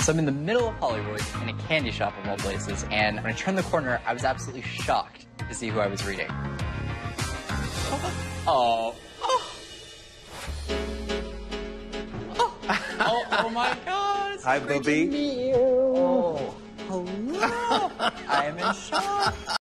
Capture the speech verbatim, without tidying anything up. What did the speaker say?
So I'm in the middle of Hollywood in a candy shop of all places, and when I turned the corner, I was absolutely shocked to see who I was reading. Oh. Oh. Oh. Oh, oh my God. Hi, Booby. Oh. Hello. I am in shock.